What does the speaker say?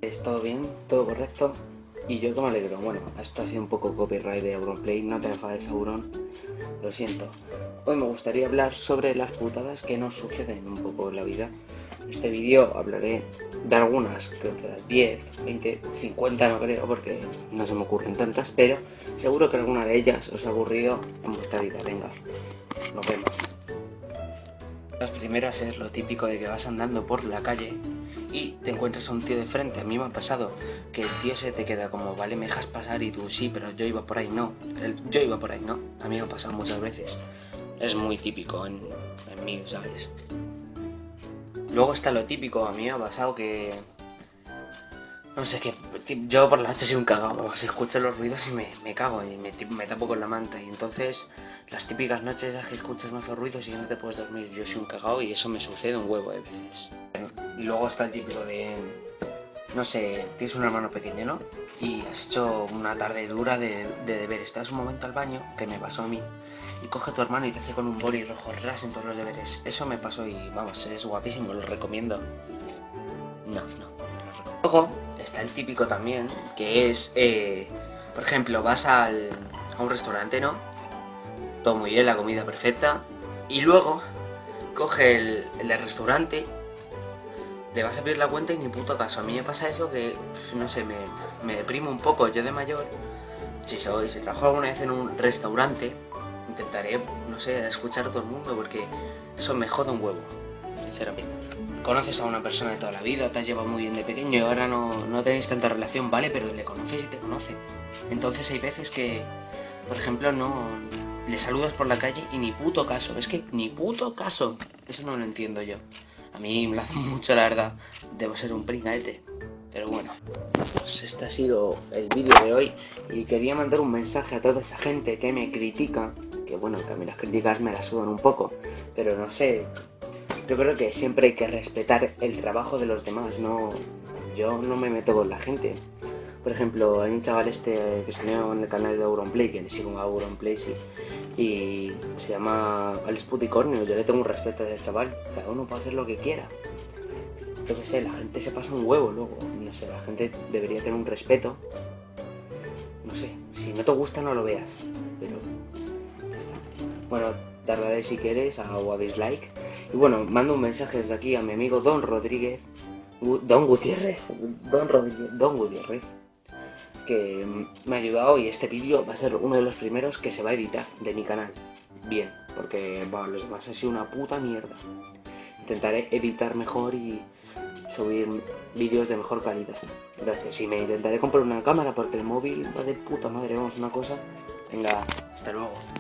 Pues todo bien, todo correcto. Y yo que me alegro. Bueno, esto ha sido un poco copyright de Auronplay, no te enfades, Auron. Lo siento. Hoy me gustaría hablar sobre las putadas que nos suceden un poco en la vida. En este vídeo hablaré de algunas, creo que las 10, 20, 50 no creo, porque no se me ocurren tantas, pero seguro que alguna de ellas os ha ocurrido en vuestra vida. Venga, nos vemos. Las primeras es lo típico de que vas andando por la calle y te encuentras a un tío de frente. A mí me ha pasado que el tío se te queda como, vale, me dejas pasar, y tú, sí, pero yo iba por ahí, no. Yo iba por ahí, no. A mí me ha pasado muchas veces. Es muy típico en mí, ¿sabes? Luego está lo típico, a mí me ha pasado que... No sé, que yo por la noche soy un cagado, se escuchan los ruidos y me cago y me tapo con la manta. Y entonces las típicas noches es que escuchas más ruidos y no te puedes dormir. Yo soy un cagado y eso me sucede un huevo de veces. Y luego está el típico de... No sé, tienes un hermano pequeño, ¿no? Y has hecho una tarde dura de deberes. Estás un momento al baño, que me pasó a mí, y coge a tu hermano y te hace con un boli rojo ras en todos los deberes. Eso me pasó y vamos, es guapísimo, lo recomiendo. No. Luego está el típico también, que es, por ejemplo, vas a un restaurante, ¿no? Todo muy bien, la comida perfecta. Y luego coge el del restaurante, te vas a pedir la cuenta y ni puto caso. A mí me pasa eso que, no sé, me deprimo un poco. Yo de mayor, si trabajo alguna vez en un restaurante, intentaré, no sé, escuchar a todo el mundo, porque eso me jode un huevo, sinceramente. Conoces a una persona de toda la vida, te has llevado muy bien de pequeño y ahora no tenéis tanta relación, vale, pero le conoces y te conoce. Entonces hay veces que, por ejemplo, no le saludas por la calle y ni puto caso. Es que ni puto caso. Eso no lo entiendo yo. A mí me lo hace mucho, la verdad. Debo ser un pringaete. Pero bueno, pues este ha sido el vídeo de hoy. Y quería mandar un mensaje a toda esa gente que me critica. Que bueno, que a mí las críticas me las sudan un poco. Pero no sé, yo creo que siempre hay que respetar el trabajo de los demás. Yo no me meto con la gente. Por ejemplo, hay un chaval que salió en el canal de Auronplay, que le sigo a Auronplay, sí, y se llama Alex Puticornio. Yo le tengo un respeto a ese chaval. Cada uno puede hacer lo que quiera. Yo qué sé, la gente se pasa un huevo luego. No sé, la gente debería tener un respeto. No sé, si no te gusta no lo veas, pero ya está. Bueno, darle a like si quieres o a dislike. Y bueno, mando un mensaje desde aquí a mi amigo Don Gutiérrez, que me ha ayudado, y este vídeo va a ser uno de los primeros que se va a editar de mi canal. Bien, porque bueno, los demás ha sido una puta mierda. Intentaré editar mejor y subir vídeos de mejor calidad. Gracias. Y me intentaré comprar una cámara porque el móvil va de puta madre. Vamos, una cosa. Venga, hasta luego.